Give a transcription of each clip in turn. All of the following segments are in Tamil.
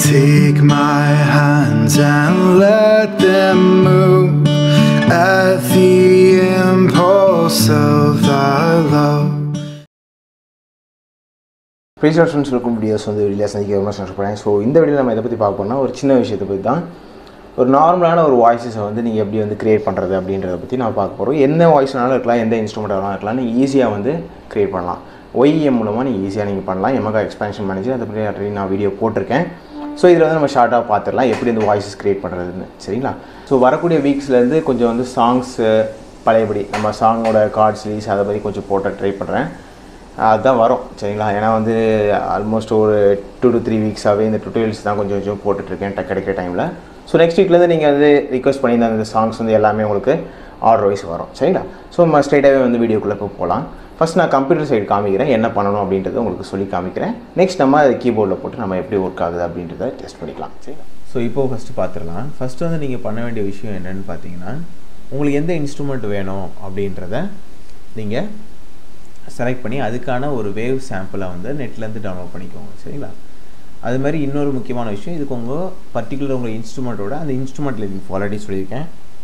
Take my hands and let them move at the impulse of thy love. Appreciate friends, welcome to videos வந்து வீடியோஸ் சந்திக்க ரொம்ப சந்தோஷப்படுறேன். ஸோ இந்த வீடியோவில் நம்ம இதை பற்றி பார்க்க போனால் ஒரு சின்ன விஷயத்தை பற்றி தான், ஒரு நார்மலான ஒரு வாய்ஸஸை வந்து நீங்கள் எப்படி வந்து க்ரியேட் பண்ணுறது அப்படின்றத பற்றி நான் பார்க்க போகிறோம். என்ன வாய்ஸ்னாலும் இருக்கலாம், எந்த இன்ஸ்ட்ருமெண்ட் வேணாலும் இருக்கலாம், நீங்கள் ஈஸியாக வந்து க்ரியேட் பண்ணலாம். OEM மூலமாக நீங்கள் ஈஸியாக நீங்கள் பண்ணலாம். Yamaha Expansion Manager அதை பற்றி ஆல்ரெடி நான் வீடியோ போட்டிருக்கேன். ஸோ இதில் வந்து நம்ம ஷார்ட்டாக பார்த்துடலாம் எப்படி இந்த வாய்ஸஸ் க்ரியேட் பண்ணுறதுன்னு, சரிங்களா? ஸோ வரக்கூடிய வீக்ஸ்லேருந்து கொஞ்சம் வந்து சாங்ஸு பழையபடி நம்ம சாங்கோட கார்ட்ஸ் லீஸ் அதை பற்றி கொஞ்சம் போட்ட ட்ரை பண்ணுறேன். அதுதான் வரும், சரிங்களா? ஏன்னா வந்து ஆல்மோஸ்ட் ஒரு 2 to 3 வீக்ஸாகவே இந்த டுட்டோரியல்ஸ் தான் கொஞ்சம் கொஞ்சம் போட்டுட்ருக்கேன் கிடைக்கிற டைமில். ஸோ நெக்ஸ்ட் வீக்லேருந்து நீங்கள் வந்து ரிக்வஸ்ட் பண்ணியிருந்த அந்த சாங்ஸ் வந்து எல்லாமே உங்களுக்கு ஆர்டர் வைஸ் வரும், சரிங்களா? ஸோ நம்ம ஸ்ட்ரைட்டாகவே வந்து வீடியோக்குள்ளே போகலாம். ஃபஸ்ட் நான் கம்ப்யூட்டர் சைடு காமிக்கிறேன், என்ன பண்ணணும் அப்படின்றத உங்களுக்கு சொல்லி காமிக்கிறேன். நெக்ஸ்ட் நம்ம அது கீபோர்டில் போட்டு நம்ம எப்படி ஒர்க் ஆகுது அப்படின்றத டெஸ்ட் பண்ணிக்கலாம், சரிங்களா? ஸோ இப்போது ஃபஸ்ட்டு பார்த்துடலாம். ஃபஸ்ட்டு வந்து நீங்கள் பண்ண வேண்டிய விஷயம் என்னென்னு பார்த்தீங்கன்னா, உங்களுக்கு எந்த இன்ஸ்ட்ருமெண்ட் வேணும் அப்படின்றத நீங்கள் செலக்ட் பண்ணி அதுக்கான ஒரு வேவ் சாம்பிளை வந்து நெட்லேருந்து டவுன்லோட் பண்ணிக்கோங்க, சரிங்களா? அது மாதிரி இன்னொரு முக்கியமான விஷயம், இதுக்கு உங்கள் பர்டிகுலர் உங்கள் இன்ஸ்ட்ருமெண்ட்டோட அந்த இன்ஸ்ட்ருமெண்ட்டில் நீங்கள் ஆல்ரெடி சொல்லியிருக்கேன்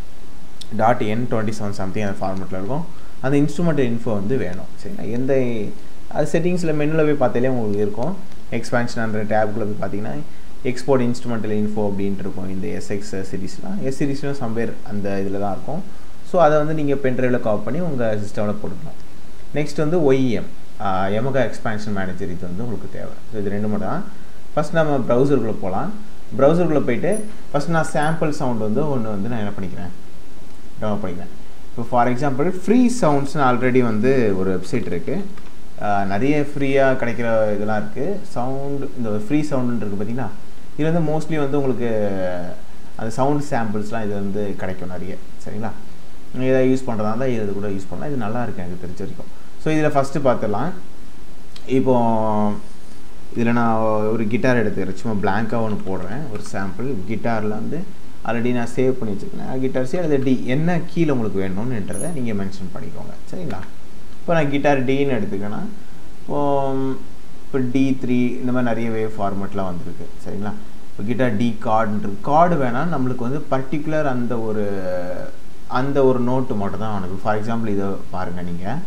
.N27 சம்திங் அந்த ஃபார்மெட்டில் இருக்கும். அந்த இன்ஸ்ட்ருமெண்ட் இன்ஃபோ வந்து வேணும், சரிங்களா? எந்த அது செட்டிங்ஸில் மெனுவில் போய் பார்த்தாலே உங்களுக்கு இருக்கும். எக்ஸ்பான்ஷன்ன்ற டேப்புக்குள்ளே போய் பார்த்தீங்கன்னா எக்ஸ்போர்ட் இன்ஸ்ட்ருமெண்டல் இன்ஃபோ அப்படின்ட்டு இருக்கும். இந்த SX சீரீஸ்லாம் சீரீஸ்லாம் சம்பேர் அந்த இதில் தான் இருக்கும். ஸோ அதை வந்து நீங்கள் பென்ட்ரைவில் காப்பி பண்ணி உங்கள் சிஸ்டமில் போட்டுக்கலாம். நெக்ஸ்ட் வந்து OEM Yamaha Expansion Manager, இது வந்து உங்களுக்கு தேவை. ஸோ இது ரெண்டு மட்டும் தான். ஃபஸ்ட் நம்ம ப்ரௌசருக்குள்ளே போகலாம். ப்ரௌசருக்குள்ளே போய்ட்டு ஃபஸ்ட் நான் சாம்பிள் சவுண்ட் வந்து ஒன்று வந்து நான் என்ன பண்ணிக்கிறேன், டவுன்லோட் பண்ணிக்கிறேன். இப்போ ஃபார் எக்ஸாம்பிள் ஃப்ரீ சவுண்ட்ஸ்னு ஆல்ரெடி வந்து ஒரு வெப்சைட் இருக்குது. நிறைய ஃப்ரீயாக கிடைக்கிற இதெல்லாம் இருக்குது. சவுண்டு இந்த ஃப்ரீ சவுண்டுன்னு இருக்குது பார்த்தீங்கன்னா, இது வந்து மோஸ்ட்லி வந்து உங்களுக்கு அந்த சவுண்ட் சாம்பிள்ஸ்லாம் இது வந்து கிடைக்கும் நிறைய, சரிங்களா? நீங்கள் எதாவது யூஸ் பண்ணுறதா இருந்தால் இது கூட யூஸ் பண்ணலாம். இது நல்லா இருக்குது எனக்கு தெரிஞ்ச வரைக்கும். ஸோ இதில் ஃபஸ்ட்டு பார்த்துடலாம். இப்போது இதில் நான் ஒரு கிட்டார் எடுத்துக்கிறேன், சும்மா பிளாங்காக ஒன்று போடுறேன். ஒரு சாம்பிள் கிட்டாரில் வந்து ஆல்ரெடி நான் சேவ் பண்ணி வச்சுருக்கேன். கிட்டார் சி அல்லது டி என்ன கீழே உங்களுக்கு வேணும்ன்றதை நீங்கள் மென்ஷன் பண்ணிக்கோங்க, சரிங்களா? இப்போ நான் கிட்டார் டின்னு எடுத்துக்கேன்னா இப்போ D3 இந்த மாதிரி நிறைய வேவ் ஃபார்மெட்லாம் வந்துருக்கு, சரிங்களா? இப்போ கிட்டார் டி கார்டுன்றது கார்டு வேணால் நம்மளுக்கு வந்து பர்டிகுலர் அந்த ஒரு நோட்டு மட்டும் தான் அவனுக்கு. ஃபார் எக்ஸாம்பிள் இதை பாருங்கள் நீங்கள்.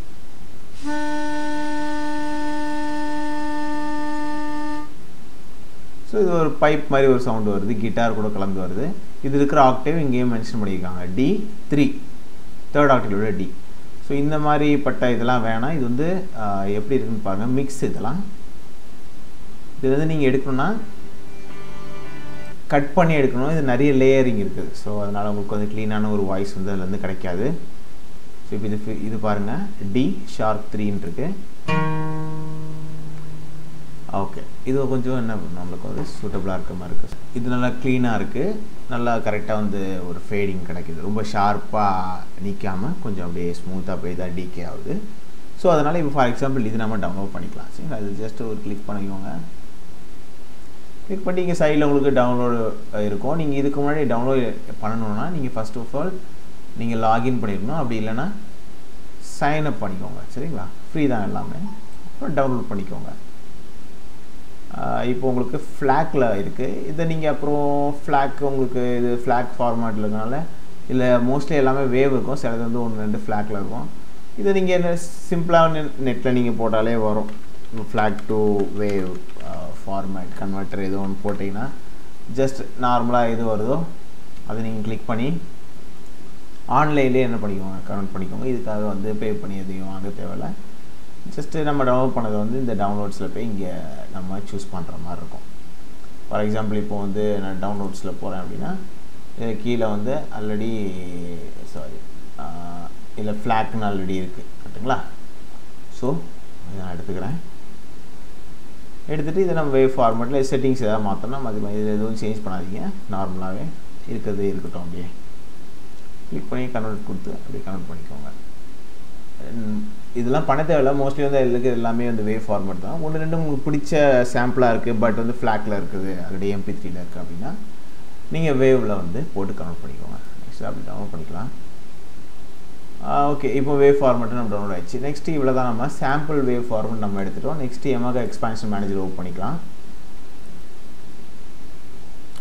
ஸோ இது ஒரு பைப் மாதிரி ஒரு சவுண்டு வருது, கிட்டார் கூட கலந்து வருது. இது இருக்கிற ஆக்டேவ் இங்கேயும் மென்ஷன் பண்ணியிருக்காங்க, D3 தேர்ட் ஆக்டேவோட D. ஸோ இந்த மாதிரி பட்ட இதெல்லாம் வேணாம். இது வந்து எப்படி இருக்குன்னு பாருங்கள். மிக்ஸ் இதெல்லாம் இது வந்து நீங்கள் எடுக்கணும்னா கட் பண்ணி எடுக்கணும். இது நிறைய லேயரிங் இருக்குது. ஸோ அதனால் உங்களுக்கு வந்து க்ளீனான ஒரு வாய்ஸ் வந்து அதில் வந்து கிடைக்காது. ஸோ இப்போ இது பாருங்கள், D#3 இருக்கு. ஓகே, இது கொஞ்சம் என்ன நம்மளுக்கு வந்து சூட்டபுளாக இருக்க மாதிரி இருக்குது. இது நல்லா க்ளீனாக இருக்குது, நல்லா கரெக்டாக வந்து ஒரு ஃபேடிங் கிடைக்கிது. ரொம்ப ஷார்ப்பாக நிற்காமல் கொஞ்சம் அப்படியே ஸ்மூத்தாக போய் தான் டிகே ஆகுது. ஸோ அதனால் இப்போ ஃபார் எக்ஸாம்பிள் இது நம்ம டவுன்லோட் பண்ணிக்கலாம், சரிங்களா? அது ஜஸ்ட் ஒரு கிளிக் பண்ணிக்கோங்க. கிளிக் பண்ணி இங்கே சைடில் உங்களுக்கு டவுன்லோடு இருக்கும். நீங்கள் இதுக்கு முன்னாடி டவுன்லோட் பண்ணணுன்னா நீங்கள் ஃபஸ்ட் ஆஃப் ஆல் நீங்கள் லாகின் பண்ணிடணும். அப்படி இல்லைன்னா சைன்அப் பண்ணிக்கோங்க, சரிங்களா? ஃப்ரீ தான் எல்லாமே. அப்புறம் டவுன்லோட் பண்ணிக்கோங்க. இப்போ உங்களுக்கு ஃப்ளாக்கில் இருக்குது. இதை நீங்கள் அப்புறம் ஃப்ளாக் உங்களுக்கு இது ஃப்ளாக் ஃபார்மேட்டில் இருக்கனால இல்லை மோஸ்ட்லி எல்லாமே வேவ் இருக்கும். சிலது வந்து 1-2 ஃப்ளாக்கில் இருக்கும். இதை நீங்கள் என்ன சிம்பிளாக நெட்டில் நீங்கள் போட்டாலே வரும். ஃப்ளாக் டு வேவ் ஃபார்மேட் கன்வெர்ட்டர் ஏதோ ஒன்று போட்டிங்கன்னா ஜஸ்ட் நார்மலாக எது வருதோ அதை நீங்கள் கிளிக் பண்ணி ஆன்லைன்லேயே என்ன பண்ணிக்கோங்க, கன்வெர்ட் பண்ணிக்கோங்க. இதுக்காக வந்து பே பண்ணி எதையும் வாங்க தேவையில்லை. ஜஸ்ட்டு நம்ம டவுன்லோட் பண்ணதை வந்து இந்த டவுன்லோட்ஸில் போய் இங்கே நம்ம சூஸ் பண்ணுற மாதிரி இருக்கும். ஃபார் எக்ஸாம்பிள் இப்போ வந்து நான் டவுன்லோட்ஸில் போகிறேன் அப்படின்னா கீழே வந்து ஆல்ரெடி இல்லை ஃப்ளாக்னு ஆல்ரெடி இருக்குது, கரெக்டுங்களா? ஸோ இதை நான் எடுத்துக்கிறேன். எடுத்துகிட்டு இதை நம்ம வேவ் ஃபார்மேட்டில் செட்டிங்ஸ் எதாவது மாற்றணும். அது மாதிரி இதில் எதுவும் சேஞ்ச் பண்ணாதீங்க, நார்மலாகவே இருக்கிறது இருக்கட்டும். அப்படியே கிளிக் பண்ணி கன்வெர்ட் கொடுத்து அப்படியே கன்வெர்ட் பண்ணிக்கோங்க. இதெல்லாம் பண்ண தேவையில்லை. மோஸ்ட்லி வந்து இதுக்கு எல்லாமே வந்து வேவ் ஃபார்மேட் தான். 1-2 உங்களுக்கு பிடிச்ச சாம்பிளாக இருக்குது, பட் வந்து ஃப்ளாக்கில் இருக்குது, ஆல்ரெடி MP3யில் இருக்குது அப்படின்னா நீங்கள் வேவில் வந்து போட்டு கன்வெர்ட் பண்ணிக்கோங்க. நெக்ஸ்ட் அப்படி டவுன்லோட் பண்ணிக்கலாம். ஓகே, இப்போ வேவ் ஃபார்மேட்டு நம்ம டவுன்லோட் ஆகிடுச்சு. நெக்ஸ்ட்டு இவ்வளோ தான் நம்ம சாம்பிள் வேவ் ஃபார்மேட் நம்ம எடுத்துகிட்டோம். Next Yamaha Expansion Manager open பண்ணிக்கலாம்.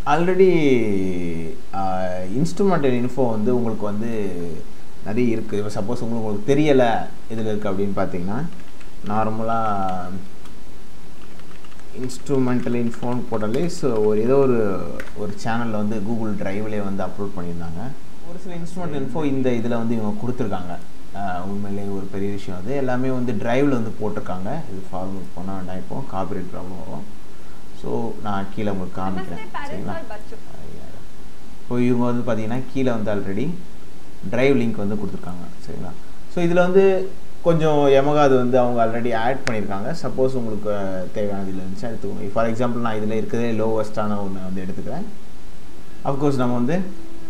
ஆல்ரெடி இன்ஸ்ட்ருமெண்டல் இன்ஃபோ வந்து உங்களுக்கு வந்து நிறைய இருக்குது. இப்போ சப்போஸ் உங்களுக்கு தெரியலை இதில் இருக்குது அப்படின்னு பார்த்தீங்கன்னா நார்மலாக இன்ஸ்ட்ருமெண்டல் இன்ஃபோன்னு போட்டாலே ஏதோ ஒரு சேனலில் வந்து கூகுள் ட்ரைவ்லேயே வந்து அப்லோட் பண்ணியிருந்தாங்க. ஒரு சில இன்ஸ்ட்ருமெண்டல் இன்ஃபோ இந்த இதில் வந்து இவங்க கொடுத்துருக்காங்க. உண்மையிலே ஒரு பெரிய விஷயம். அது எல்லாமே வந்து ட்ரைவில் வந்து போட்டிருக்காங்க. இது ஃபார்வர்ட் பண்ண வேண்டாம், இப்போ காப்பிரைட் ப்ராப்ளம் வரும். ஸோ நான் கீழே உங்களுக்கு காமிக்கிறேன் சரிங்களா. இப்போ இவங்க வந்து பார்த்தீங்கன்னா கீழே வந்து ஆல்ரெடி ட்ரைவ் லிங்க் வந்து கொடுத்துருக்காங்க சரிங்களா. ஸோ இதில் வந்து கொஞ்சம் Yamaha அது வந்து அவங்க ஆல்ரெடி ஆட் பண்ணியிருக்காங்க. சப்போஸ் உங்களுக்கு தேவையானது இதில் இருந்துச்சு எடுத்துக்கோங்க. ஃபார் எக்ஸாம்பிள் நான் இதில் இருக்கிறதே லோவஸ்ட்டான ஒன்று வந்து எடுத்துக்கிறேன். அஃப்கோர்ஸ் நம்ம வந்து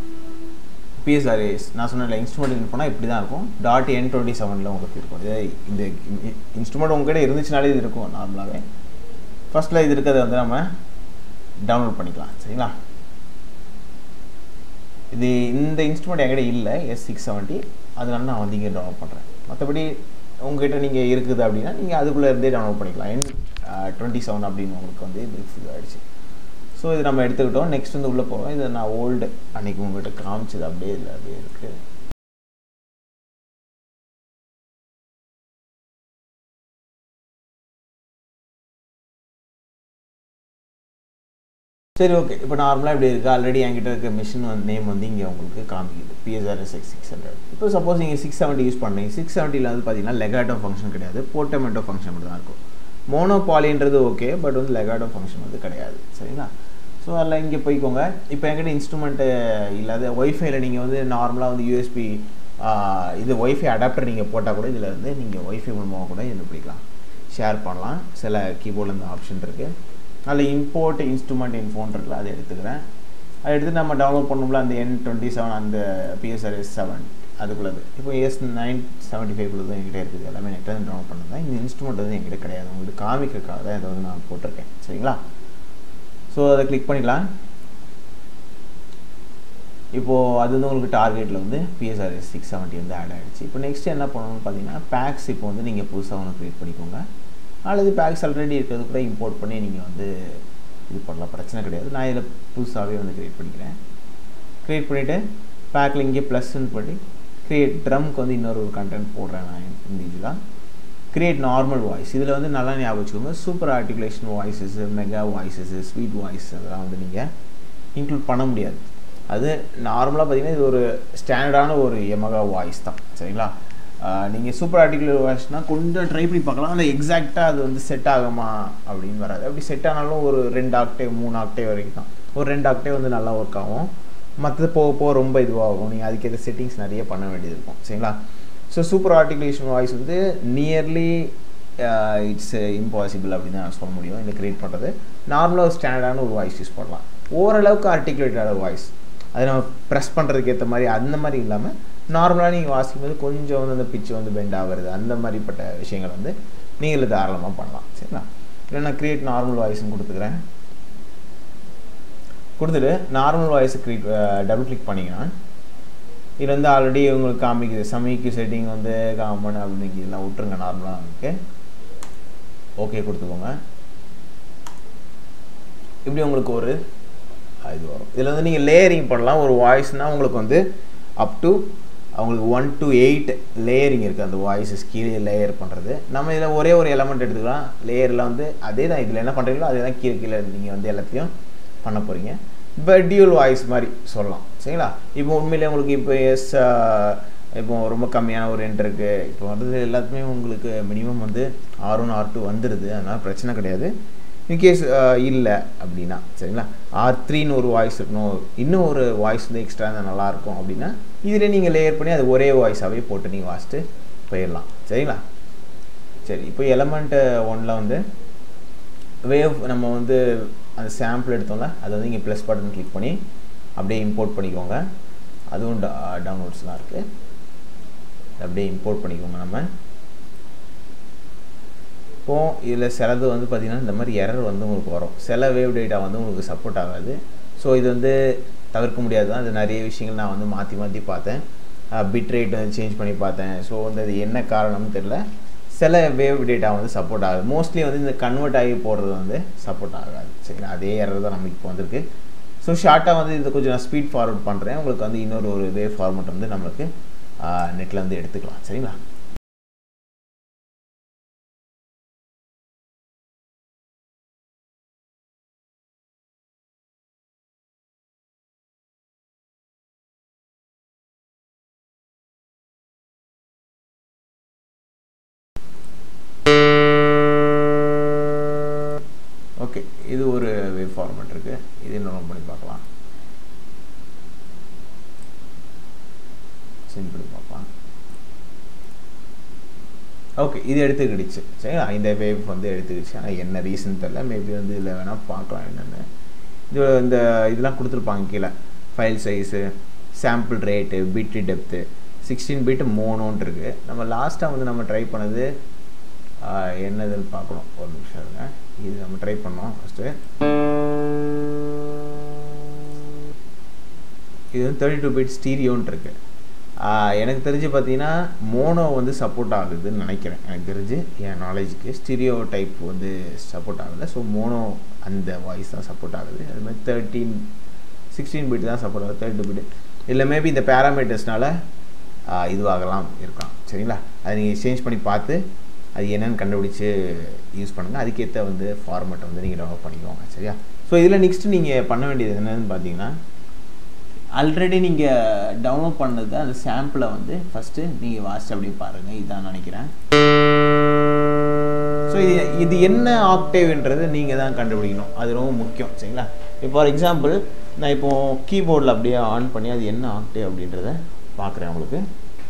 PSRS நான் சொன்ன இன்ஸ்ட்ருமெண்ட் போனால் இப்படி தான் இருக்கும். .N27 உங்களுக்கு இருக்கும். இந்த இன்ஸ்ட்ருமெண்ட் உங்ககிட்ட இருந்துச்சுனாலே இது இருக்கும் நார்மலாகவே. ஃபஸ்ட்டில் இது இருக்கிறத வந்து நம்ம டவுன்லோட் பண்ணிக்கலாம் சரிங்களா. இது இந்த இன்ஸ்ட்ருமெண்ட் என்கிட்ட இல்லை S670, அதனால நான் வந்து இங்கே டவுன்லோட் பண்ணுறேன். மற்றபடி உங்ககிட்ட நீங்கள் இருக்குது அப்படின்னா நீங்கள் அதுக்குள்ளே இருந்தே டவுன்லோட் பண்ணிக்கலாம். N27 அப்படின்னு உங்களுக்கு வந்து இது ஃபுல் ஆகிடுச்சு. ஸோ இது நம்ம எடுத்துக்கிட்டோம். நெக்ஸ்ட் வந்து உள்ளே போகிறோம். இது நான் ஓல்டு அன்றைக்கி உங்கள்கிட்ட காமிச்சது அப்படியே இல்லை, அப்படியே இருக்குது. சரி ஓகே. இப்போ நார்மலாக இப்படி இருக்குது. ஆல்ரெடி என்கிட்ட இருக்க மிஷின் நேம் வந்து இங்கே உங்களுக்கு காமிக்குது PSRS 600. இப்போ சப்போஸ் நீங்கள் 670 யூஸ் பண்ணுறீங்க. 670 வந்து பார்த்தீங்கன்னா லெகாட்டோ ஃபங்க்ஷன் கிடையாது, போர்ட்டமெண்டோ ஃபங்க்ஷன் மட்டும் தான் இருக்கும். மோனோபாலின்றது ஓகே, பட் வந்து லெகாட்டோ ஃபங்க்ஷன் வந்து கிடையாது சரிங்களா. ஸோ அதில் இங்கே போய்க்கோங்க. இப்போ என்கிட்ட இன்ஸ்ட்ருமெண்ட்டு இல்லாத ஒய்ஃபைல நீங்கள் வந்து நார்மலாக வந்து USB இது ஒய்ஃபை அடாப்டர் நீங்கள் போட்டால் கூட இதில் வந்து நீங்கள் ஒய்ஃபை மூலமாக கூட இதில் பிடிக்கலாம், ஷேர் பண்ணலாம். சில கீபோர்டில் இந்த ஆப்ஷன் இருக்குது. அதில் இம்போர்ட் இன்ஸ்ட்ருமெண்ட் இன்ஃபோன் இருக்குல்ல, அதை எடுத்துக்கிறேன். அதை எடுத்து நம்ம டவுன்லோட் பண்ணோம்ல அந்த N27 அந்த PSRS 7 அதுக்குள்ளது. இப்போ S975 தான் என்கிட்ட இருக்குது. எல்லாமே நெட்டில் வந்து டவுன்லோட் பண்ணது தான். இந்த இன்ஸ்ட்ருமெண்ட் வந்து என்கிட்ட கிடையாது, உங்களுக்கு காமிக்கிறதுக்காக தான் இதை வந்து நான் போட்டிருக்கேன் சரிங்களா. ஸோ அதை கிளிக் பண்ணிக்கலாம். இப்போது அது வந்து உங்களுக்கு டார்கெட்டில் வந்து PSRS 670 வந்து ஆட் ஆகிடுச்சு. இப்போ நெக்ஸ்ட் என்ன பண்ணணும்னு பார்த்தீங்கன்னா பேக்ஸ் இப்போ வந்து நீங்கள் புதுசாக ஒன்று க்ரியேட் பண்ணிக்கோங்க. அல்லது பேக்ஸ் ஆல்ரெடி இருக்கிறது கூட இம்போர்ட் பண்ணி நீங்கள் வந்து இது பண்ணலாம், பிரச்சனை கிடையாது. நான் இதில் புதுசாகவே வந்து க்ரியேட் பண்ணிக்கிறேன். க்ரியேட் பண்ணிவிட்டு பேக்கில் இங்கே ப்ளஸ்ன்னு பண்ணி க்ரியேட் ட்ரம்க்கு வந்து இன்னொரு கண்டென்ட் போடுறேன் நான் இந்த இதுதான். Create normal voice. இதில் வந்து நல்லா ஞாபகம் வச்சுக்கோங்க. Super articulation voices, mega voices, sweet voice அதெல்லாம் வந்து நீங்கள் இன்க்ளூட் பண்ண முடியாது. அது நார்மலாக பார்த்தீங்கன்னா இது ஒரு ஸ்டாண்டர்டான ஒரு Yamaha வாய்ஸ் தான் சரிங்களா. நீங்கள் சூப்பர் ஆர்டிகுலேட் வாய்ஸ்னால் கொஞ்சம் ட்ரை பண்ணி பார்க்கலாம். ஆனால் எக்ஸாக்டாக அது வந்து செட் ஆகுமா அப்படின்னு வராது. அப்படி செட் ஆனாலும் ஒரு 2 ஆக்டேவ் 3 ஆக்டேவ் வரைக்கும் தான். ஒரு 2 ஆக்டேவ் வந்து நல்லா ஒர்க் ஆகும். மற்றது போக போக ரொம்ப இதுவாகும். நீங்கள் அதுக்கேற்ற செட்டிங்ஸ் நிறைய பண்ண வேண்டியது இருக்கும் சரிங்களா. ஸோ சூப்பர் ஆர்டிகுலேஷன் வாய்ஸ் வந்து நியர்லி இட்ஸ் இம்பாசிபிள் அப்படின்னு தான் சொல்ல முடியும் இந்த க்ரியேட் பண்ணுறது. நார்மலாக ஸ்டாண்டர்டான ஒரு வாய்ஸ் யூஸ் பண்ணலாம். ஓரளவுக்கு ஆர்டிகுலேட்டான வாய்ஸ், அதை நம்ம ப்ரெஸ் பண்ணுறதுக்கு ஏற்ற மாதிரி அந்த மாதிரி இல்லாமல் நார்மலாக நீங்கள் வாசிக்கும் போது கொஞ்சம் வந்து அந்த பிச்சு வந்து பெண்ட் ஆகுறது அந்த மாதிரிப்பட்ட விஷயங்கள் வந்து நீங்கள் தாராளமாக பண்ணலாம் சரிங்களா. இல்லை நான் க்ரியேட் நார்மல் வாய்ஸ்ன்னு கொடுத்துக்கிறேன். கொடுத்துட்டு நார்மல் வாய்ஸை டபுள் கிளிக் பண்ணிங்கன்னா இதில் வந்து ஆல்ரெடி உங்களுக்கு காமிக்குது சமிக்கு செட்டிங் வந்து காமன் அப்படின்னு இதெல்லாம் விட்டுருங்க. நார்மலாக நமக்கு ஓகே கொடுத்துக்கோங்க. இப்படி உங்களுக்கு ஒரு இது வரும். இதில் வந்து நீங்கள் லேயரிங் பண்ணலாம். ஒரு வாய்ஸ்னால் உங்களுக்கு வந்து அப் டு அவங்களுக்கு 1 to 8 லேயரிங் இருக்குது. அந்த வாய்ஸஸ் கீழே லேயர் பண்ணுறது. நம்ம இதில் ஒரே ஒரு எலமெண்ட் எடுத்துக்கலாம். லேயரில் வந்து அதே தான் இதில் என்ன பண்ணுறீங்களோ அதே தான் கீழே நீங்கள் வந்து எல்லாத்தையும் பண்ண போகிறீங்க. இப்போ டியூல் வாய்ஸ் மாதிரி சொல்லலாம் சரிங்களா. இப்போ உண்மையிலே உங்களுக்கு இப்போ இப்போ ரொம்ப கம்மியான ஒரு எண்ட் இருக்குது. இப்போ வர்றது எல்லாத்துமே உங்களுக்கு மினிமம் வந்து R1 R2 வந்துடுது. அதனால் பிரச்சனை கிடையாது. இன்கேஸ் இல்லை அப்படின்னா சரிங்களா R3ன்னு ஒரு வாய்ஸ் இருக்கணும், இன்னும் ஒரு வாய்ஸ் வந்து எக்ஸ்ட்ரா இருந்தால் நல்லாயிருக்கும் அப்படின்னா இதில் நீங்கள் லேயர் பண்ணி அது ஒரே வாய்ஸாகவே போட்டு நீங்கள் வாசிட்டு போயிடலாம் சரிங்களா. சரி இப்போ எலமெண்ட் 1ல் வந்து வேவ் நம்ம வந்து அந்த சாம்பிள் எடுத்தோம்ல அதை வந்து இங்கே ப்ளஸ் பட்டன் கிளிக் பண்ணி அப்படியே இம்போர்ட் பண்ணிக்கோங்க. அதுவும் டவுன்லோட்ஸ்லாம் இருக்குது. அப்படியே இம்போர்ட் பண்ணிக்கோங்க. நம்ம இப்போது இதில் சிலது வந்து பார்த்திங்கன்னா இந்த மாதிரி எரர் வந்து உங்களுக்கு வரும். சில வேவ் டேட்டா வந்து உங்களுக்கு சப்போர்ட் ஆகாது. ஸோ இது வந்து தவிர்க்க முடியாது தான். அது நிறைய விஷயங்கள் நான் வந்து மாற்றி பார்த்தேன். பிட் ரேட் வந்து சேஞ்ச் பண்ணி பார்த்தேன். ஸோ வந்து அது என்ன காரணம்னு தெரியல. சில வேவ் டேட்டா வந்து சப்போர்ட் ஆகுது. மோஸ்ட்லி வந்து இந்த கன்வெர்ட் ஆகி போடுறது வந்து சப்போர்ட் ஆகாது சரிங்களா. அதே எரர் தான் நமக்கு இப்போ வந்திருக்கு. ஸோ ஷார்ட்டாக வந்து இதை கொஞ்சம் நான் ஸ்பீட் ஃபார்வர்ட் பண்ணுறேன். உங்களுக்கு வந்து இன்னொரு வேவ் ஃபார்மேட் வந்து நம்மளுக்கு நெட்டில் வந்து எடுத்துக்கலாம். சரிங்களா? ஓகே, இது ஒரு வேவ் ஃபார்மேட் இருக்குது. இது இன்னொன்று பண்ணி பார்க்கலாம். சிம்பிள் பார்க்கலாம். ஓகே, இது எடுத்துக்கிடுச்சு. சரிங்களா? இந்த வேவ் வந்து எடுத்துக்கிடுச்சு. ஆனால் என்ன ரீசன் தெரியல. மேபி வந்து இதில் வேணால் பார்க்கலாம் என்னென்னு. இது இந்த இதெல்லாம் கொடுத்துருப்பாங்க கீழே. File size, sample rate, bit depth, 16 bit மோனோன்னு இருக்குது. நம்ம லாஸ்ட்டாக வந்து நம்ம ட்ரை பண்ணது என்னதுன்னு பார்க்கணும். ஒரு நிமிஷம் இருங்க. இது நம்ம ட்ரை பண்ணோம் ஃபஸ்ட்டு. இது வந்து 32 பிட் ஸ்டீரியோன்னு இருக்குது. எனக்கு தெரிஞ்சு பார்த்தீங்கன்னா மோனோ வந்து சப்போர்ட் ஆகுதுன்னு நினைக்கிறேன். எனக்கு தெரிஞ்சு என் நாலேஜுக்கு ஸ்டீரியோ டைப் வந்து சப்போர்ட் ஆகலை. ஸோ மோனோ அந்த வாய்ஸ் தான் சப்போர்ட் ஆகுது. அது மாதிரி 16 பிட் தான் சப்போர்ட் ஆகுது. 32 பிட் இல்லை மேபி இந்த பேராமீட்டர்ஸ்னால இதுவாகலாம் இருக்கலாம். சரிங்களா? அதை நீங்கள் சேஞ்ச் பண்ணி பார்த்து அது என்னென்னு கண்டுபிடிச்சி யூஸ் பண்ணுங்கள். அதுக்கேற்ற வந்து ஃபார்மேட்டை வந்து நீங்கள் டெவலப் பண்ணிக்கோங்க. சரியா? ஸோ இதில் நெக்ஸ்ட்டு நீங்கள் பண்ண வேண்டியது என்னென்னு பார்த்தீங்கன்னா, ஆல்ரெடி நீங்கள் டவுன்லோட் பண்ணது அந்த சாம்பிளை வந்து ஃபஸ்ட்டு நீங்கள் வாசிச்சு அப்படியே பாருங்கள். இதான் நினைக்கிறேன். ஸோ இது என்ன ஆக்டேவ்ன்றது நீங்கள் தான் கண்டுபிடிக்கணும். அது ரொம்ப முக்கியம். சரிங்களா? இப்போ ஃபார் எக்ஸாம்பிள் நான் இப்போது கீபோர்டில் அப்படியே ஆன் பண்ணி அது என்ன ஆக்டேவ் அப்படின்றத பார்க்குறேன். உங்களுக்கு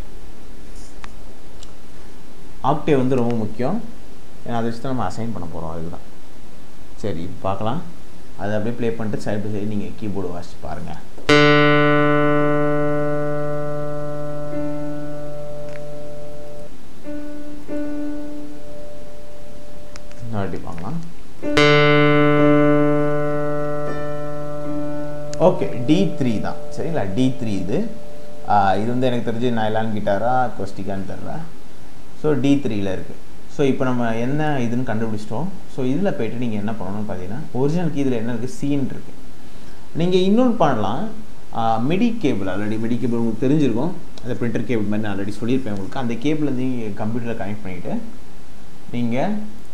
ஆக்டேவ் வந்து ரொம்ப முக்கியம். ஏன்னா அதை வச்சு தான் நம்ம அசைன் பண்ண போகிறோம். அதுதான். சரி, பார்க்கலாம். அதை அப்படியே ப்ளே பண்ணிட்டு சைடு பை சைடு நீங்கள் கீபோர்டு வாசிச்சு பாருங்கள். பார்க்கலாம். ஓகே, D3 தான். சரிங்களா? D3 இது வந்து எனக்கு தெரிஞ்சு நைலான் கிட்டாரா அக்கோஸ்டிக்கான்னு தெரியல. ஸோ D3ல் இருக்குது. ஸோ இப்போ நம்ம என்ன இதுன்னு கண்டுபிடிச்சிட்டோம். ஸோ இதில் போய்ட்டு நீங்கள் என்ன பண்ணணும்னு பார்த்தீங்கன்னா, ஒரிஜினல் கீ இதில் என்ன இருக்குது, சீன் இருக்குது. நீங்கள் இன்னொன்று பண்ணலாம். MIDI cable, already MIDI cable உங்களுக்கு தெரிஞ்சிருக்கும். அந்த பிரிண்டர் கேபிள் மாதிரி நான் ஆல்ரெடி சொல்லியிருப்பேன் உங்களுக்கு. அந்த கேபிள் வந்து நீங்கள் கம்ப்யூட்டரில் கனெக்ட் பண்ணிவிட்டு நீங்கள்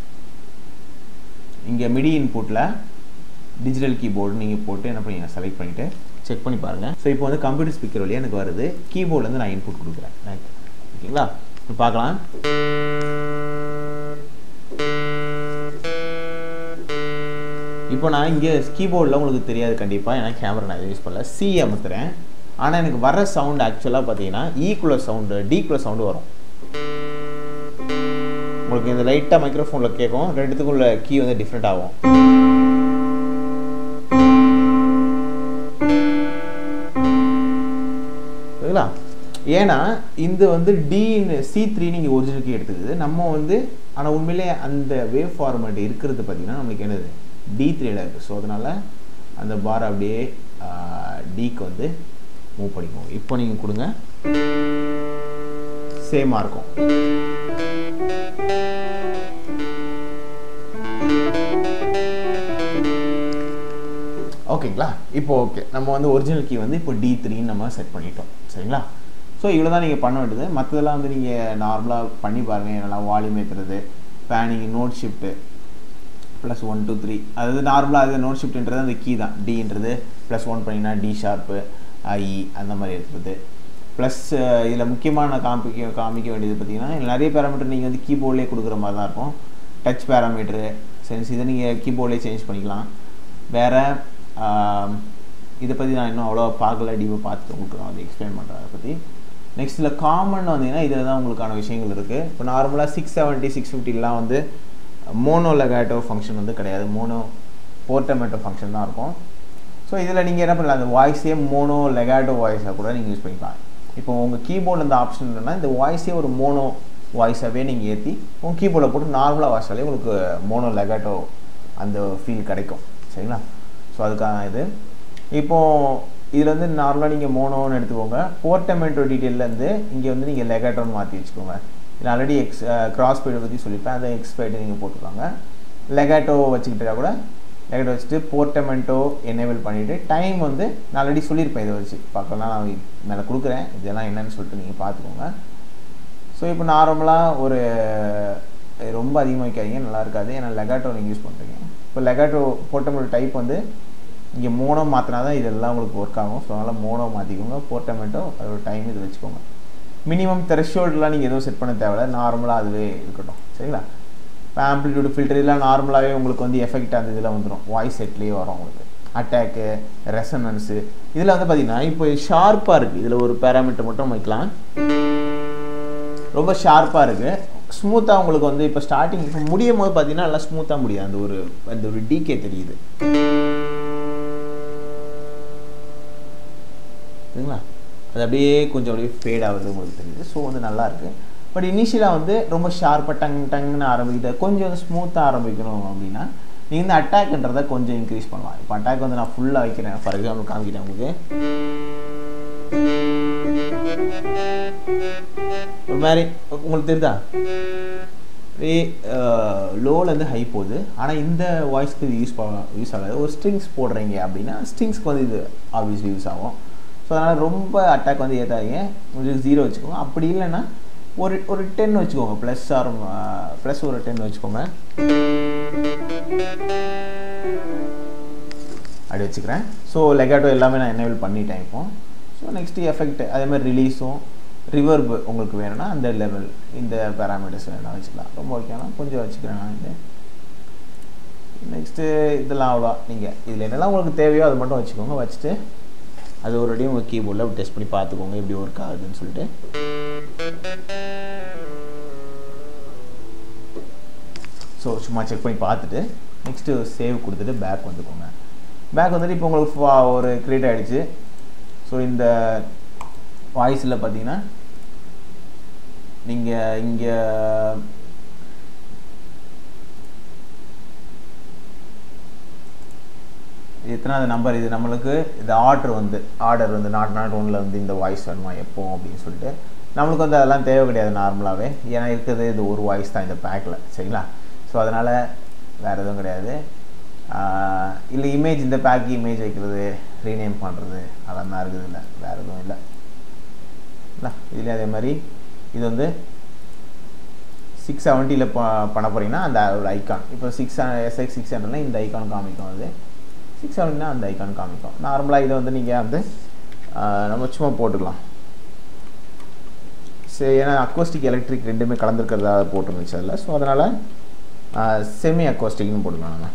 இங்கே மிடி இன்புட்டில் டிஜிட்டல் கீபோர்டு நீங்கள் போட்டு என்ன பண்ணி செலக்ட் பண்ணிவிட்டு செக் பண்ணி பாருங்கள். ஸோ இப்போ வந்து கம்ப்யூட்டர் ஸ்பீக்கர் வழியாக எனக்கு வருது. கீபோர்ட்லேருந்து நான் இன்புட் கொடுக்குறேன். ஓகேங்களா? இப்போ பார்க்கலாம். இப்போ நான் இங்கே கீபோர்டில் உங்களுக்கு தெரியாது கண்டிப்பாக, ஏன்னா கேமரா நான் யூஸ் பண்ணல. சி அமுத்துறேன். ஆனால் எனக்கு வர சவுண்டு ஆக்சுவலாக பார்த்தீங்கன்னா ஈக்குவலர் சவுண்டு, டீக்குலர் சவுண்டு வரும். உங்களுக்கு இந்த லைட்டாக மைக்ரோஃபோனில் கேட்கும். ரெண்டுத்துக்குள்ள கீ வந்து டிஃப்ரெண்ட் ஆகும். சரிங்களா? ஏன்னா இந்த வந்து C3 நீங்கள் ஒரிஜினல் கீ எடுத்துக்குது. நம்ம வந்து ஆனால் உண்மையிலே அந்த வேவ் ஃபார்மேட் இருக்கிறது பார்த்தீங்கன்னா நம்மளுக்கு என்னது D3ல் இருக்குது. ஸோ அதனால் அந்த பார் அப்படியே Dக்கு வந்து மூவ் பண்ணிக்குவோம். இப்போ நீங்கள் கொடுங்க, சேமாக இருக்கும். ஓகேங்களா? இப்போ ஓகே, நம்ம வந்து ஒரிஜினல் கீ வந்து இப்போ D3ன்னு நம்ம செட் பண்ணிட்டோம். சரிங்களா? ஸோ இவ்வளோ தான் நீங்கள் பண்ண வேண்டியது. மற்றதெல்லாம் வந்து நீங்கள் நார்மலாக பண்ணி பாருங்கள். என்னெல்லாம் வால்யூம் ஏற்றுறது, பேனிங், நோட் ஷிஃப்ட்டு +1 2 3, அதாவது நார்மலாக அது நோட் ஷிஃப்ட்ன்றது அந்த கீ தான். Dன்றது +1 பண்ணிங்கன்னா D ஷார்ப்பு, I அந்த மாதிரி எடுத்துறது. ப்ளஸ் இதில் முக்கியமாக நான் காமிக்க வேண்டியது பார்த்தீங்கன்னா, நிறைய பேராமீட்டர் நீங்கள் வந்து கீபோர்ட்லேயே கொடுக்குற மாதிரி தான் இருக்கும். டச் பேராமீட்டரு சென்ஸ் இதை நீங்கள் கீபோர்ட்லேயே சேஞ்ச் பண்ணிக்கலாம். வேறு இதை பற்றி நான் இன்னும் அவ்வளோ பார்க்கல, டீப்பாக பார்த்துட்டு உங்களுக்கு நான் வந்து எக்ஸ்பிளைன் பண்ணுறேன் அதை பற்றி. நெக்ஸ்ட் இதில் காமன் வந்தீங்கன்னா இதில் தான் உங்களுக்கான விஷயங்கள் இருக்குது. இப்போ நார்மலாக 670 650லாம் வந்து மோனோ லெகாட்டோ ஃபங்க்ஷன் வந்து கிடையாது. மோனோ போர்ட்டமேட்டோ ஃபங்க்ஷன் தான் இருக்கும். ஸோ இதில் நீங்கள் என்ன பண்ணலாம், அந்த வாய்ஸே மோனோ லெகாட்டோ வாய்ஸாக கூட நீங்கள் யூஸ் பண்ணிக்கலாம். இப்போ உங்கள் கீபோர்டில் இந்த ஆப்ஷன் இல்லைன்னா இந்த வாய்ஸே ஒரு மோனோ வாய்ஸாகவே நீங்கள் ஏற்றி உங்கள் கீபோர்டில் போட்டு நார்மலாக வாய்ஸாலே உங்களுக்கு மோனோ லெகாட்டோ அந்த ஃபீல் கிடைக்கும். சரிங்களா? ஸோ அதுக்கான இது. இப்போது இதில் வந்து நார்மலாக நீங்கள் மோனோன்னு எடுத்துக்கோங்க. போர்ட்டமேட்டோ டீட்டெயிலேருந்து இங்கே வந்து நீங்கள் லெகாட்டோன்னு மாற்றி வச்சுக்கோங்க. இது ஆல்ரெடி கிராஸ் பைடை பற்றி சொல்லியிருப்பேன். அதை எக்ஸ்பைடு நீங்கள் போட்டுருக்காங்க. லெகாட்டோ வச்சுக்கிட்டா கூட லெகட்டோ வச்சுட்டு போர்ட்டமெண்டோ எனேபிள் பண்ணிவிட்டு டைம் வந்து நான் ஆல்ரெடி சொல்லியிருப்பேன் இதை வச்சு பார்க்கலாம் நான் மேலே கொடுக்குறேன் இதெல்லாம் என்னன்னு சொல்லிட்டு நீங்கள் பார்த்துக்கோங்க ஸோ இப்போ நார்மலாக ஒரு ரொம்ப அதிகமாக வைக்காதீங்க நல்லா இருக்காது ஏன்னா லெகாட்டோ நீங்கள் யூஸ் பண்ணுறீங்க இப்போ லெகாட்டோ போர்ட்டமெண்டோ டைப் வந்து இங்கே மோனோ மாற்றினா தான் இதெல்லாம் உங்களுக்கு ஒர்க் ஆகும் ஸோ அதனால் மோனோ மாற்றிக்கோங்க போர்ட்டமெண்டோ அதோட டைம் இது வச்சுக்கோங்க மினிமம் த்ரெஷ்ஹோல்டெலாம் நீங்கள் எதுவும் செட் பண்ண தேவையில்ல நார்மலாக அதுவே இருக்கட்டும் சரிங்களா இப்போ ஆம்பிளிடியூட் ஃபில்டர் இதெல்லாம் நார்மலாகவே உங்களுக்கு வந்து எஃபெக்ட் அந்த இதில் வந்துடும் வாய்ஸ் செட்லேயே வரும் உங்களுக்கு அட்டாக்கு ரெசனன்ஸு இதில் வந்து பார்த்திங்கன்னா இப்போ ஷார்ப்பாக இருக்குது இதில் ஒரு பேராமீட்டர் மட்டும் வைக்கலாம் ரொம்ப ஷார்ப்பாக இருக்குது ஸ்மூத்தாக உங்களுக்கு வந்து இப்போ ஸ்டார்டிங் இப்போ முடியும் போது பார்த்தீங்கன்னா நல்லா ஸ்மூத்தாக முடியாது அந்த ஒரு டிகே தெரியுது சரிங்களா அது அப்படியே கொஞ்சம் அப்படியே ஃபேட் ஆகுது உங்களுக்கு தெரியுது ஸோ வந்து நல்லாயிருக்கு பட் இனிஷியலாக வந்து ரொம்ப ஷார்ப்பாக டங்குன்னு ஆரம்பிக்கிட்டு கொஞ்சம் ஸ்மூத்தாக ஆரம்பிக்கணும் அப்படின்னா நீங்கள் இந்த அட்டாக்ன்றதை கொஞ்சம் இன்க்ரீஸ் பண்ணலாம் இப்போ அட்டாக் வந்து நான் ஃபுல்லாக வைக்கிறேன் ஃபார் எக்ஸாம்பிள் காமிக்கிறேன் உங்களுக்கு ஒரு மாதிரி உங்களுக்கு தெரியுதா அப்படியே லோலேருந்து ஹை போகுது ஆனால் இந்த வாய்ஸ்க்கு இது யூஸ் ஆகாது ஒரு ஸ்ட்ரிங்ஸ் போடுறீங்க அப்படின்னா ஸ்ட்ரிங்ஸ்க்கு வந்து இது ஆப்வியஸ்லி யூஸ் ஆகும் ஸோ அதனால் ரொம்ப அட்டாக் வந்து ஏற்றாதீங்க உங்களுக்கு 0 வச்சுக்கோங்க அப்படி இல்லைன்னா ஒரு 10 வச்சுக்கோங்க ப்ளஸ் ஒரு 10 வச்சுக்கோங்க அப்படி வச்சுக்கிறேன் ஸோ லெகாட்டோ எல்லாமே நான் எனேபிள் பண்ணிட்டேன் இப்போ ஸோ நெக்ஸ்ட்டு எஃபெக்ட் அதேமாதிரி ரிலீஸும் ரிவர்ப் உங்களுக்கு வேணும்னா அந்த லெவல் இந்த பேராமீட்டர்ஸ் வேணால் வச்சுக்கலாம் ரொம்ப ஓகேனா கொஞ்சம் வச்சுக்கிறேன் நான் இது நெக்ஸ்ட்டு இதெல்லாம் அவ்வளோ நீங்கள் இதில் என்னெல்லாம் உங்களுக்கு தேவையோ அது மட்டும் வச்சுக்கோங்க வச்சுட்டு அது ஒரு அடியும் உங்கள் கீபோர்டில் டெஸ்ட் பண்ணி பார்த்துக்கோங்க எப்படி ஒர்க் ஆகுதுன்னு சொல்லிட்டு ஸோ சும்மா செக் பண்ணி பார்த்துட்டு நெக்ஸ்ட்டு சேவ் கொடுத்துட்டு பேக் வந்துக்கோங்க பேக் வந்துட்டு இப்போ உங்களுக்கு ஒரு க்ரியேட் ஆகிடுச்சு ஸோ இந்த வாய்ஸில் பார்த்தீங்கன்னா நீங்கள் இங்கே எத்தனாவது நம்பர் இது நம்மளுக்கு இது ஆர்டர் வந்து நாட் ஒன்னில் வந்து இந்த வாய்ஸ் வேணுமா எப்போ அப்படின்னு சொல்லிட்டு நம்மளுக்கு வந்து அதெல்லாம் தேவை கிடையாது நார்மலாகவே ஏன்னா இருக்கிறது இது ஒரு வாய்ஸ் தான் இந்த பேக்கில் சரிங்களா ஸோ அதனால் வேறு எதுவும் கிடையாது இல்லை இமேஜ் இந்த பேக்கு இமேஜ் வைக்கிறது ரீநேம் பண்ணுறது அதெல்லாம் தான் இருக்குது இல்லை வேறு எதுவும் இல்லை இதுலேயே அதே மாதிரி இது வந்து 670 பண்ண போகிறீங்கன்னா அந்த ஒரு ஐக்கான் இப்போ SX 600 இந்த ஐக்கான் காமிக்கும் அது 670 அந்த ஐக்கான் காமிக்கும் நார்மலாக இதை வந்து நீங்கள் வந்து நம்ம சும்மா போட்டுக்கலாம் சரி ஏன்னா அக்வாஸ்டிக் எலக்ட்ரிக் ரெண்டுமே கலந்துருக்கிறதா போட்டுருந்துச்சு அதில் ஸோ அதனால் செமி அக்வாஸ்டிக்னு போட்டுக்கலாம் நம்ம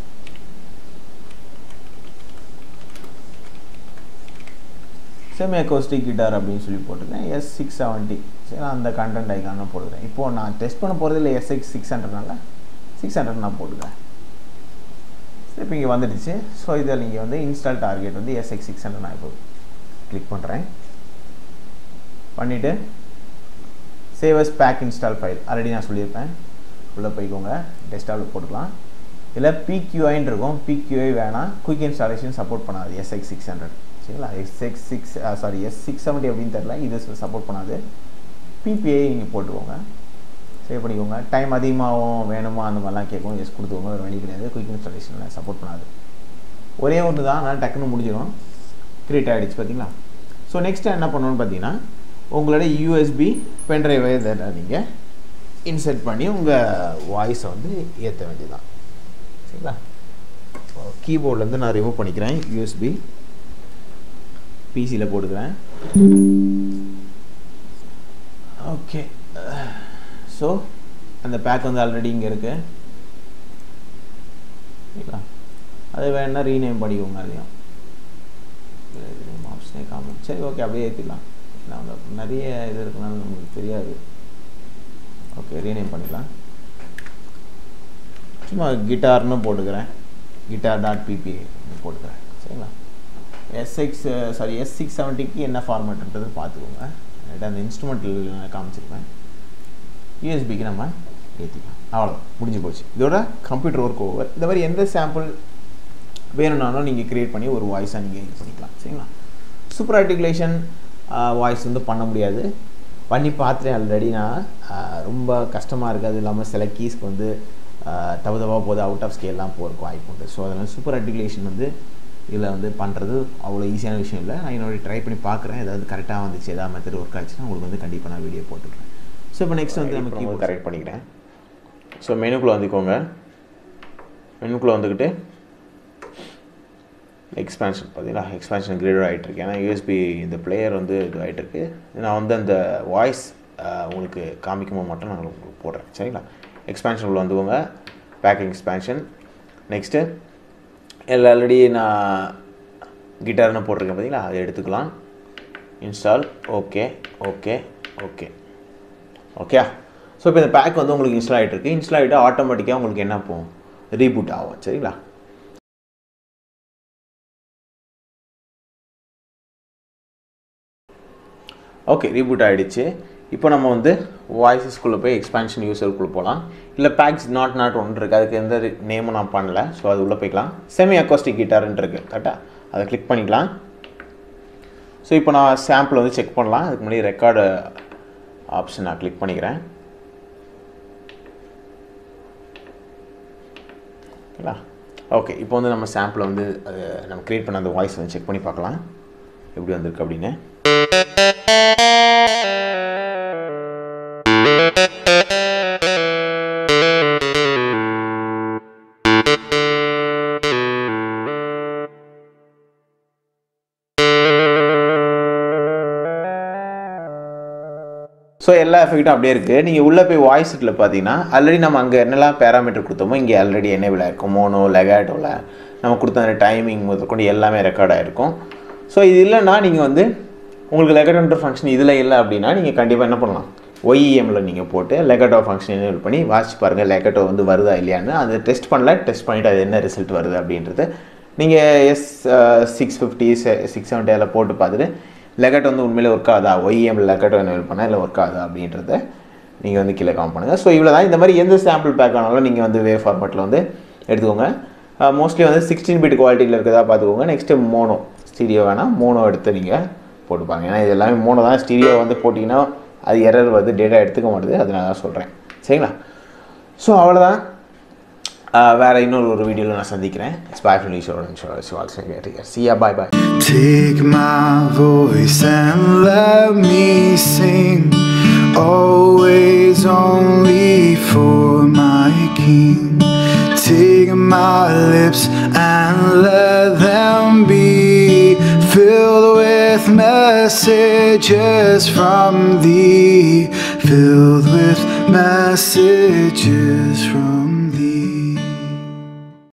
செமி அக்வாஸ்டிக் கிட்டார் அப்படின்னு சொல்லி போட்டுருக்கேன் S670 சரி நான் அந்த கண்டென்ட் ஐக்கான போட்டுக்கிறேன் இப்போது நான் டெஸ்ட் பண்ண போகிறது இல்லை SX 600னால 600 நான் போட்டுக்கிறேன் இப்போ இங்கே வந்துடுச்சு ஸோ இதில் நீங்கள் வந்து இன்ஸ்டால் டார்கெட் வந்து SX 600 நான் இப்போ கிளிக் பண்ணுறேன் பண்ணிவிட்டு save as pack install file already நான் சொல்லியிருப்பேன் உள்ளே போய்க்கோங்க டெஸ்க்டாப்பில் போட்டுக்கலாம் இதில் PQIன்னு இருக்கும் PQI வேணாம் குயிக் இன்ஸ்டாலேஷன் சப்போர்ட் பண்ணாது SX 600 சரிங்களா S670 அப்படின்னு தெரில இது சப்போர்ட் பண்ணாது PPI நீங்கள் போட்டுக்கோங்க சேவ் பண்ணிக்கோங்க டைம் அதிகமாகவும் வேணுமா அந்த மாதிரிலாம் கேட்கும் எஸ் கொடுத்துக்கோங்க ஒரு வழி கிடையாது குயிக் இன்ஸ்டாலேஷனில் சப்போர்ட் பண்ணாது ஒரே ஒன்று தான் ஆனால் டக்குன்னு முடிஞ்சிடும் க்ரியேட் ஆகிடுச்சு பார்த்தீங்களா ஸோ நெக்ஸ்ட்டு என்ன பண்ணணும்னு பார்த்தீங்கன்னா உங்களோட USB பென்ட்ரைவை இதில் நீங்கள் இன்சர்ட் பண்ணி உங்கள் வாய்ஸை வந்து ஏற்ற வேண்டியதுதான் சரிங்களா கீபோர்ட்லேருந்து நான் ரிமூவ் பண்ணிக்கிறேன் USB பிசியில் போட்டுக்கிறேன் ஓகே ஸோ அந்த பேக் வந்து ஆல்ரெடி இங்கே இருக்குது சரிங்களா அது வேணா ரீநேம் பண்ணிக்கோங்க அதையும் ஆப்ஷனே காமன் சரி ஓகே அப்படியே ஏற்றிடலாம் ஏன்னா வந்து நிறைய இது இருக்குனாலும் நமக்கு தெரியாது ஓகே ரீநேம் பண்ணிக்கலாம் சும்மா கிட்டார்னு போட்டுக்கிறேன் guitar.ppa போட்டுக்கிறேன் சரிங்களா S670க்கு என்ன ஃபார்மேட்ன்றது பார்த்துக்கோங்க அந்த இன்ஸ்ட்ருமெண்ட்டில் காமிச்சிருப்பேன் யூஎஸ்பிக்கு நம்ம ஏற்றிக்கலாம் அவ்வளோ முடிஞ்சு போச்சு இதோட கம்ப்யூட்டர் ஒர்க் ஓவர் இந்த மாதிரி எந்த சாம்பிள் வேணும்னாலும் நீங்கள் க்ரியேட் பண்ணி ஒரு வாய்ஸாக நீங்கள் யூஸ் பண்ணிக்கலாம் சரிங்களா சூப்பர் ஆர்டிகுலேஷன் வாய்ஸ் வந்து பண்ண முடியாது பண்ணி பார்த்துட்டேன் ஆல்ரெடி நான் ரொம்ப கஷ்டமாக இருக்குது அது இல்லாமல் சில கீஸ்க்கு வந்து தவதவாக போது அவுட் ஆஃப் ஸ்கேல்லாம் போகிறக்கு வாய்ப்பு உண்டு. ஸோ அதனால் சூப்பர் ஆர்டிகுலேஷன் வந்து இதில் வந்து பண்ணுறது அவ்வளோ ஈஸியான விஷயம் இல்லை. நான் என்னோட ட்ரை பண்ணி பார்க்குறேன். ஏதாவது கரெக்டாக வந்துச்சு, ஏதாவது மெத்தட் ஒர்க் ஆச்சுன்னா உங்களுக்கு வந்து கண்டிப்பாக நான் வீடியோ போட்டுக்கிறேன். ஸோ இப்போ நெக்ஸ்ட் வந்து நம்ம கீபோர்ட் கரெக்ட் பண்ணிக்கிறேன். ஸோ மெனுக்குள்ளே வந்துக்கோங்க. மெனுக்குள்ளே வந்துக்கிட்டு எக்ஸ்பேன்ஷன் பார்த்தீங்களா, எக்ஸ்பேன்ஷன் கிரேடர் ஆகிட்டுருக்கு. ஏன்னா யூஎஸ்பி இந்த பிளேயர் வந்து இது ஆகிட்டுருக்கு. நான் வந்து அந்த வாய்ஸ் உங்களுக்கு காமிக்கும்போது மட்டும் நான் உங்களுக்கு போடுறேன். சரிங்களா, எக்ஸ்பேன்ஷன் உள்ள வந்துக்கோங்க. Packing expansion. நெக்ஸ்ட்டு ஆல்ரெடி நான் கிட்டார்னு போட்டிருக்கேன் பார்த்தீங்களா, அதை எடுத்துக்கலாம். Install. Okay okay okay okay. So இப்போ இந்த பேக் வந்து உங்களுக்கு இன்ஸ்டால் ஆகிட்டுருக்கு. இன்ஸ்டால் ஆகிட்டு ஆட்டோமேட்டிக்காக உங்களுக்கு என்ன போகும், ரீபூட் ஆகும். சரிங்களா, ஓகே ரீபூட் ஆகிடுச்சு. இப்போ நம்ம வந்து வாய்ஸஸ்குள்ளே போய் எக்ஸ்பேன்ஷன் யூஸருக்குள்ளே போகலாம். இல்லை பேக்ஸ் நாட் ஒன்று இருக்குது, அதுக்கு எந்த நேமும் நான் பண்ணல. ஸோ அது உள்ளே போய்க்கலாம். செமி அக்கோஸ்டிக் கிட்டார்ன்னு இருக்குது கரெக்டாக, அதை கிளிக் பண்ணிக்கலாம். ஸோ இப்போ நான் சாம்பிள் வந்து செக் பண்ணலாம். அதுக்கு முன்னாடி ரெக்கார்டு ஆப்ஷன் நான் கிளிக் பண்ணிக்கிறேன். ஓகேங்களா, ஓகே. இப்போ வந்து நம்ம சாம்பிளை வந்து நம்ம க்ரியேட் பண்ண அந்த வாய்ஸ் வந்து செக் பண்ணி பார்க்கலாம் எப்படி வந்திருக்கு அப்படின்னு. ஸோ எல்லா எஃபெக்ட்டும் அப்படியே இருக்குது. நீங்கள் உள்ளே போய் வாய்ஸ் செட்டில் பார்த்தீங்கன்னா ஆல்ரெடி நம்ம அங்கே என்னெல்லாம் பேராமீட்டர் கொடுத்தோமோ இங்கே ஆல்ரெடி எனேபிள் ஆகிருக்கும். மோனோ லெகாட்டோவில் நம்ம கொடுத்த அந்த டைமிங் முதற்கொண்டு எல்லாமே ரெக்கார்ட் ஆகிருக்கும். ஸோ இது இல்லைன்னா நீங்கள் வந்து உங்களுக்கு லெகட்டோன்ற ஃபங்க்ஷன் இதில் இல்லை அப்படின்னா நீங்கள் கண்டிப்பாக என்ன பண்ணலாம், ஒய்இஎம்மில் நீங்கள் போட்டு லெகட்டோ ஃபங்க்ஷன் எனேபிள் பண்ணி வாசிச்சு பாருங்கள் லெகட்டோ வந்து வருதா இல்லையான்னு. அதை டெஸ்ட் பண்ணல, டெஸ்ட் பண்ணிவிட்டு அது என்ன ரிசல்ட் வருது அப்படின்றது நீங்கள் S650 670 அதில் போட்டு பார்த்துட்டு லெகட்டோ வந்து உண்மையிலே ஒர்க் ஆகுதா, ஒய்எம் லெகட்டோ எனேபிள் பண்ணால் இல்லை ஒர்க் ஆகுதா அப்படின்றத நீங்கள் வந்து கீழே காம் பண்ணுங்கள். ஸோ இவ்வளோ தான். இந்த மாதிரி எந்த சாம்பிள் பேக் ஆனாலும் நீங்கள் வந்து வேவ் ஃபார்மேட்டில் வந்து எடுத்துக்கோங்க. மோஸ்ட்லி வந்து 16 பிட் குவாலிட்டியில் இருக்கிறதா பார்த்துக்கோங்க. நெக்ஸ்ட்டு மோனோ ஸ்டீரியோ வேணால் மோனோ எடுத்து நீங்கள் போட்டுப்பாங்க. ஏன்னா இது எல்லாமே மோனோ தான். ஸ்டீரியோ வந்து போட்டிங்கன்னா அது எரர் வந்து டேட்டா எடுத்துக்க மாட்டுது, அதனால தான் சொல்கிறேன். சரிங்களா, ஸோ அவ்வளோதான். வேறு இன்னொரு வீடியோவில் நான் சந்திக்கிறேன். Bye from Nisha. See ya, bye. Take my voice and let me sing, always only for my King. Take my lips and let them be filled with messages from thee, filled with messages from